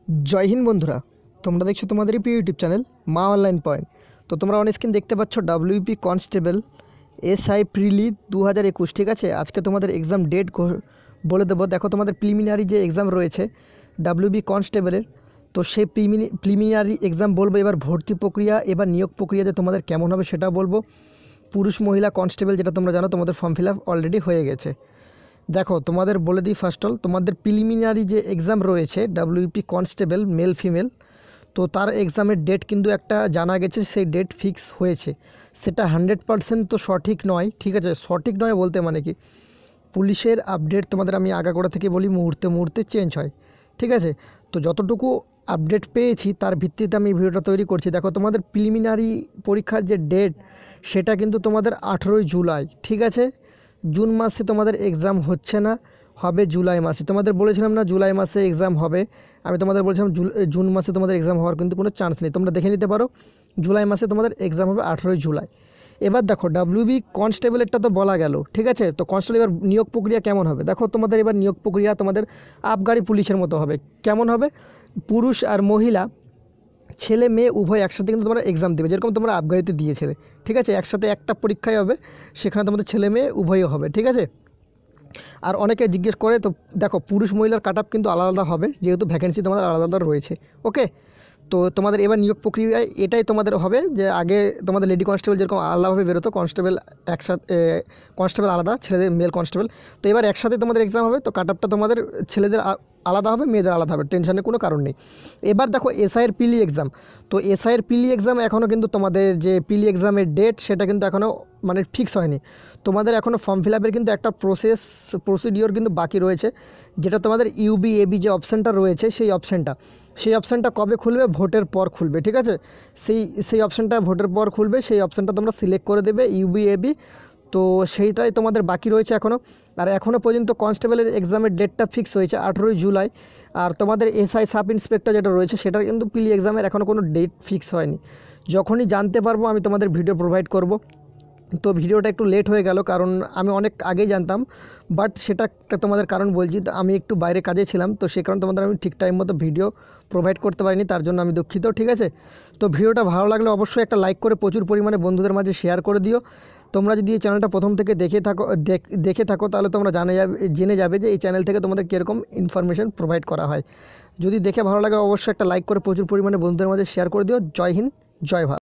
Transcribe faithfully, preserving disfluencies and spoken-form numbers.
जय हिंद बंधुरा तुम्हारा देखो तुम्हारे प्रिय यूट्यूब चैनल मा ऑनलाइन पॉइंट। तो तुम्हारा ऑन स्क्रीन देखते पाচ্ছ डब्ल्यूबीपी कन्स्टेबल एसआई प्रिली दो हज़ार एकुश। ठीक है, आज के तुम्हारे एग्जाम डेट बोले देव। देखो तुम्हारे प्रिलिमिनारि जो एग्जाम रही है डब्ल्यूबी कन्स्टेबल, तो সেই প্রিলিমিনারি एग्जाम बोलबो। एबार भर्ती प्रक्रिया एबार नियोग प्रक्रिया जो तुम्हारे केमन होबे सेटा बोलबो। पुरुष महिला कन्स्टेबल जेटा तोमरा जानो तुम्हारे फर्म फिल आप अलरेडी हो गेছে। देखो तुम्हारे बोले दी फार्स्ट अल तुम्हारे प्रिलिमिनारि जो एग्जाम रही है डब्ल्यूबीपी कन्स्टेबल मेल फिमेल, तो तार एग्जामेर डेट किन्तु एक जाना गेছে সেই डेट फिक्स হয়েছে। সেটা হান্ড্রেড পার্সেন্ট তো সঠিক নয়। ঠিক আছে, সঠিক নয় বলতে মানে কি পুলিশের আপডেট তোমাদের আমি আগাগোড়া থেকে বলি মুহূর্তে মুহূর্তে চেঞ্জ হয়। ঠিক আছে, তো যতটুকু আপডেট পেয়েছি তার ভিত্তিতে আমি ভিডিওটা তৈরি করছি। দেখো তোমাদের প্রিলিমিনারি পরীক্ষার যে ডেট সেটা কিন্তু তোমাদের আঠেরোই জুলাই। ঠিক আছে, জুন মাসে তোমাদের এক্সাম হচ্ছে না, হবে জুলাই মাসে। তোমাদের বলেছিলাম না জুলাই মাসে এক্সাম হবে, আমি তোমাদের বলেছিলাম জুন মাসে তোমাদের এক্সাম হওয়ার কিন্তু কোনো চান্স নেই। তোমরা দেখে নিতে পারো জুলাই মাসে তোমাদের এক্সাম হবে আঠেরোই জুলাই। এবার দেখো ডাব্লিউবি কনস্টেবলেরটা তো বলা গেল। ঠিক আছে, তো কনস্টেবল এবার নিয়োগ প্রক্রিয়া কেমন হবে দেখো। তোমাদের এবার নিয়োগ প্রক্রিয়া তোমাদের আবগারি পুলিশের মতো হবে। কেমন হবে, পুরুষ আর মহিলা ছেলে মেয়ে উভয় একসাথে কিন্তু তোমরা এক্সাম দেবে, যেরকম তোমরা আবগারিতে দিয়েছিলে। ঠিক আছে, একসাথে একটা পরীক্ষাই হবে, সেখানে তোমাদের ছেলে মেয়ে উভয়ই হবে। ঠিক আছে, আর অনেকে জিজ্ঞেস করে তো দেখো পুরুষ মহিলার কাট আপ কিন্তু আলাদা আলাদা হবে, যেহেতু ভ্যাকেন্সি তোমাদের আলাদা আলাদা রয়েছে। ওকে, তো তোমাদের এবার নিয়োগ প্রক্রিয়ায় এটাই তোমাদের হবে যে আগে তোমাদের লেডি কনস্টেবল যেরকম আলাদাভাবে বেরোতো, কনস্টেবল একসাথে কনস্টেবল আলাদা, ছেলেদের মেল কনস্টেবল, তো এবার একসাথে তোমাদের এক্সাম হবে। তো কাট আপটা তোমাদের ছেলেদের আলাদা হবে, মেয়েদের আলাদা হবে, টেনশনের কোনো কারণ নেই। এবার দেখো এসআইয়ের পিলি এক্সাম, তো এসআইয়ের পিলি এক্সাম এখনও কিন্তু তোমাদের যে পিলি এক্সামের ডেট সেটা কিন্তু এখনও মানে ফিক্স হয়নি। তোমাদের এখনও ফর্ম ফিল আপের কিন্তু একটা প্রসেস প্রসিডিওর কিন্তু বাকি রয়েছে, যেটা তোমাদের ইউবি এবি যে অপশানটা রয়েছে সেই অপশানটা সেই অপশানটা কবে খুলবে, ভোটের পর খুলবে। ঠিক আছে, সেই সেই অপশানটা ভোটের পর খুলবে, সেই অপশানটা তোমরা সিলেক্ট করে দেবে ইউবি এবি। তো সেইটাই তোমাদের বাকি রয়েছে এখনও। আর এখনও পর্যন্ত কনস্টেবলের এক্সামের ডেটটা ফিক্স হয়েছে আঠেরোই জুলাই। আর তোমাদের এসআই সাব ইন্সপেক্টর যেটা রয়েছে সেটার কিন্তু পিলি এক্সামের এখনও কোনো ডেট ফিক্স হয়নি। যখনই জানতে পারবো আমি তোমাদের ভিডিও প্রোভাইড করব। তো ভিডিওটা একটু লেট হয়ে গেল, কারণ আমি অনেক আগেই জানতাম, বাট সেটা তোমাদের কারণ বলছি। আমি একটু বাইরে কাজে ছিলাম, তো সেই কারণে তোমাদের আমি ঠিক টাইম মতো ভিডিও প্রোভাইড করতে পারিনি, তার জন্য আমি দুঃখিত। ঠিক আছে, তো ভিডিওটা ভালো লাগলে অবশ্যই একটা লাইক করে প্রচুর পরিমাণে বন্ধুদের মাঝে শেয়ার করে দিও। তোমরা যদি এই চ্যানেলটা প্রথম থেকে দেখে থাকো দেখে থাকো তাহলে তোমরা জানে যাবে জেনে যাবে যে এই চ্যানেল থেকে তোমাদের কীরকম ইনফরমেশন প্রোভাইড করা হয়। যদি দেখে ভালো লাগে অবশ্যই একটা লাইক করে প্রচুর পরিমাণে বন্ধুদের মাঝে শেয়ার করে দিও। জয় হিন্দ, জয় ভারত।